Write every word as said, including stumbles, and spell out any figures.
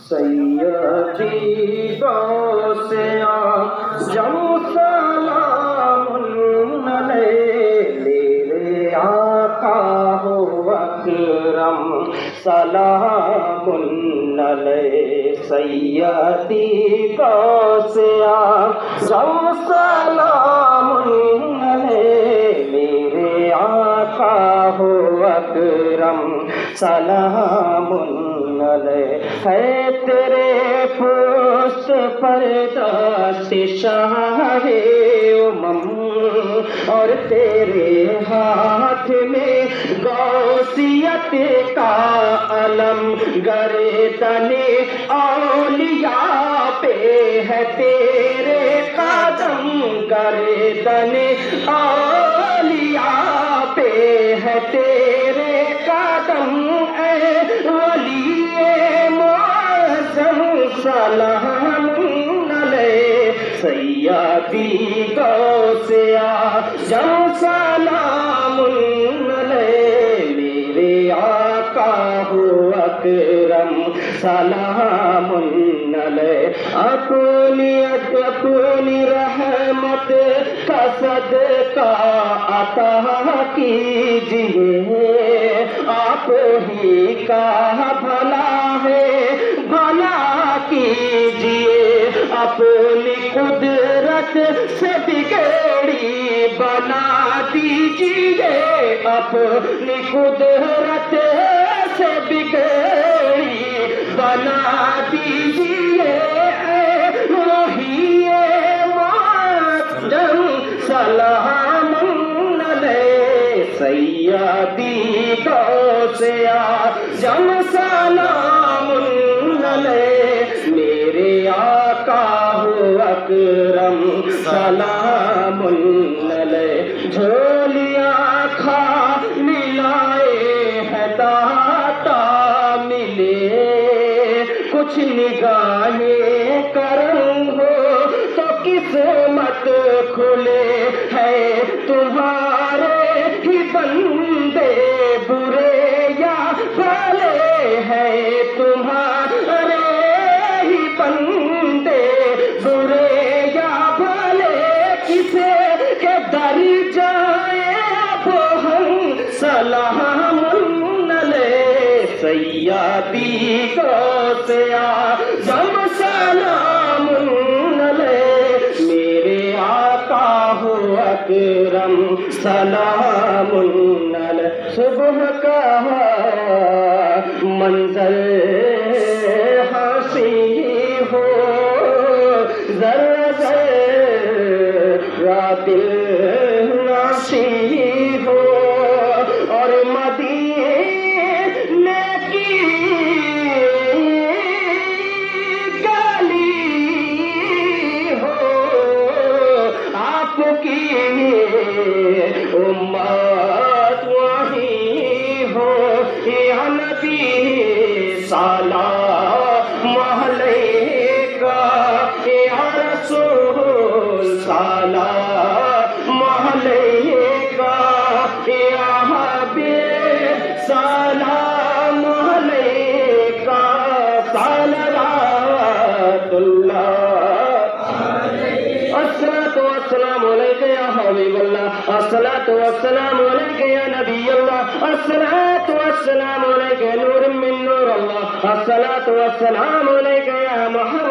سیدی غوث اعظم سلام علیہ، میرے آقا ہو اکرم سلام علیہ، سیدی غوث اعظم سلام علیہ، میرے آقا ہو اکرم سلام علیہ، ہے تیرے پشت پر دست شاہ امم اور تیرے ہاتھ میں غوثیت کا علم، گردن اولیاء پہ ہے تیرے قدم، گردن اولیاء پہ ہے تیرے قدم، اے ولی معظم سلام علیہ، سیدی غوث اعظم سلام علیہ، میرے آقا ہو اکرم سلام علیہ، اپنی اپنی رحمت کا صدقہ عطا کیجیے، آپ ہی کا بھلا ہے بھلا کیجیے، اپنی قدرت سے بگڑی بنا دیجیے، اپنی قدرت سے بگڑی بنا دیجیے، وہی معظم سلام علیہ، سیدی غوث اعظم سلام علیہ، میرے آقا ہو اکرم سلام علیہ، جھولیاں کھا ملائے ہے داتا ملے، کچھ نگاہیں کرم ہو تو قسمت کھلے، ہے تمہارے ہی بندے برے یا بھلے، ہے تمہارے ہی بندے برے یا بھلے، کسے کے در جائے اب ہم سلام علیہ، سیدی غوث اعظم سلام علیہ، میرے آقا ہو اکرم سلام علیہ، صبح کا منظر حسین ہو، ذرا ذرا دل نشین ہو، اور مدینے کی گلی ہو، آپ کی امت وہیں ہو، یا نبی سلام علیکہ، یا رسول سلام علیکہ، یا حبیب سلام علیکہ، صلوات اللہ الصلاۃ والسلام علیکہ یا حبیب اللہ، الصلاۃ والسلام علیکہ یا نبی اللہ، الصلاۃ والسلام علیکہ نور من نور اللہ، الصلاۃ والسلام علیکہ یا محمد